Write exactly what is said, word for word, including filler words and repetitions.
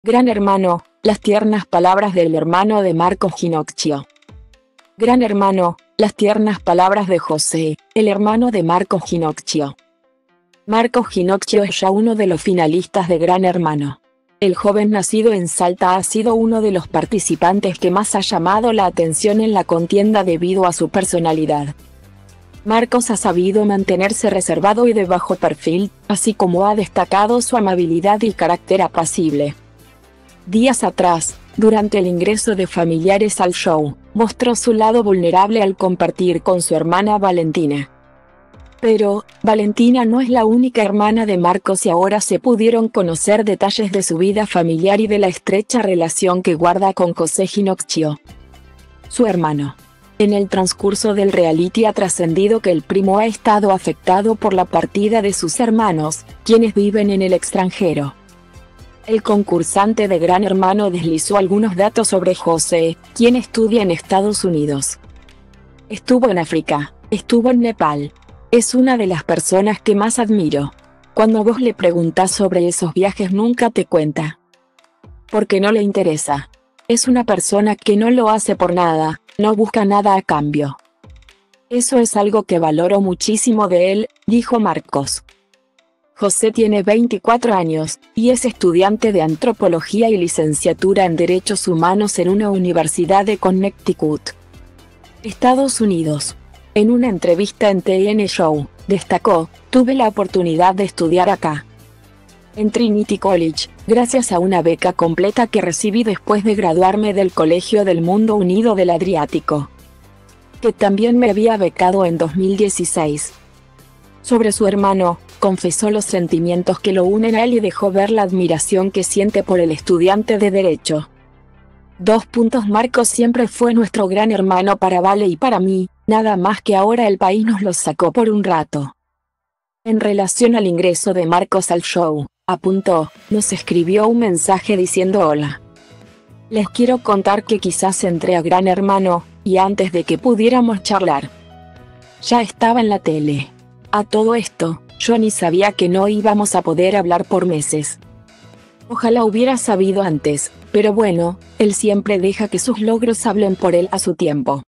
Gran Hermano, las tiernas palabras del hermano de Marco Ginocchio. Gran Hermano, las tiernas palabras de José, el hermano de Marco Ginocchio. Marco Ginocchio es ya uno de los finalistas de Gran Hermano. El joven nacido en Salta ha sido uno de los participantes que más ha llamado la atención en la contienda debido a su personalidad. Marcos ha sabido mantenerse reservado y de bajo perfil, así como ha destacado su amabilidad y carácter apacible. Días atrás, durante el ingreso de familiares al show, mostró su lado vulnerable al compartir con su hermana Valentina. Pero, Valentina no es la única hermana de Marcos y ahora se pudieron conocer detalles de su vida familiar y de la estrecha relación que guarda con José Ginocchio, su hermano. En el transcurso del reality ha trascendido que el primo ha estado afectado por la partida de sus hermanos, quienes viven en el extranjero. El concursante de Gran Hermano deslizó algunos datos sobre José, quien estudia en Estados Unidos. Estuvo en África, estuvo en Nepal. Es una de las personas que más admiro. Cuando vos le preguntás sobre esos viajes nunca te cuenta. Porque no le interesa. Es una persona que no lo hace por nada, no busca nada a cambio. Eso es algo que valoro muchísimo de él, dijo Marcos. José tiene veinticuatro años, y es estudiante de antropología y licenciatura en Derechos Humanos en una universidad de Connecticut, Estados Unidos. En una entrevista en T N Show, destacó: tuve la oportunidad de estudiar acá, en Trinity College, gracias a una beca completa que recibí después de graduarme del Colegio del Mundo Unido del Adriático, que también me había becado en dos mil dieciséis. Sobre su hermano, confesó los sentimientos que lo unen a él y dejó ver la admiración que siente por el estudiante de Derecho. Dos puntos Marcos siempre fue nuestro gran hermano para Vale y para mí, nada más que ahora el país nos los sacó por un rato. En relación al ingreso de Marcos al show, apuntó, nos escribió un mensaje diciendo hola. Les quiero contar que quizás entré a Gran Hermano, y antes de que pudiéramos charlar, ya estaba en la tele. A todo esto, yo ni sabía que no íbamos a poder hablar por meses. Ojalá hubiera sabido antes, pero bueno, él siempre deja que sus logros hablen por él a su tiempo.